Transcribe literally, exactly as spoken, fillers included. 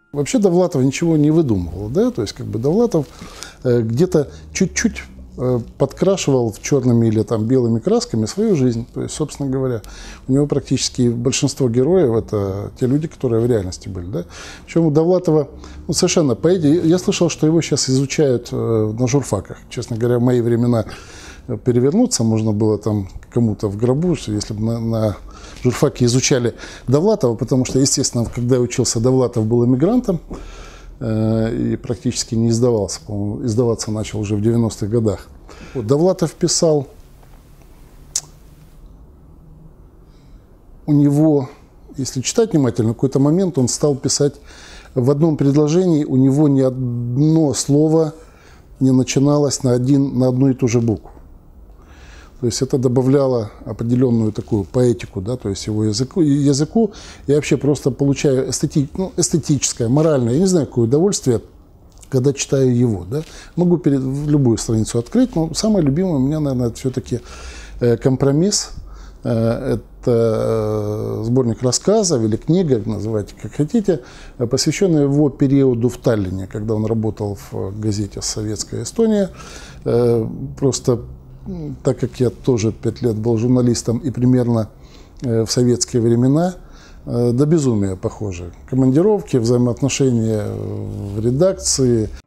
Вообще Довлатов ничего не выдумывал, да, то есть как бы Довлатов э, где-то чуть-чуть э, подкрашивал черными или там белыми красками свою жизнь. То есть, собственно говоря, у него практически большинство героев это те люди, которые в реальности были, да. Причем у Довлатова ну, совершенно поэзия. Я слышал, что его сейчас изучают э, на журфаках. Честно говоря, в мои времена перевернуться можно было там кому-то в гробу, если бы на, на журфаке изучали Довлатова, потому что, естественно, когда я учился, Довлатов был эмигрантом э, и практически не издавался. По-моему, издаваться начал уже в девяностых годах. Вот, Довлатов писал, у него, если читать внимательно, в какой-то момент он стал писать в одном предложении, у него ни одно слово не начиналось на, один, на одну и ту же букву. То есть это добавляло определенную такую поэтику, да, то есть его языку, языку я вообще просто получаю эстети, ну, эстетическое, моральное, я не знаю, какое удовольствие, когда читаю его. Да. Могу перед, любую страницу открыть, но самое любимое у меня, наверное, это все-таки э, «Компромисс». Э, это сборник рассказов или книга, называйте как хотите, посвященная его периоду в Таллине, когда он работал в газете «Советская Эстония». Э, просто так как я тоже пять лет был журналистом и примерно э, в советские времена, э, до безумия похоже. Командировки, взаимоотношения в редакции.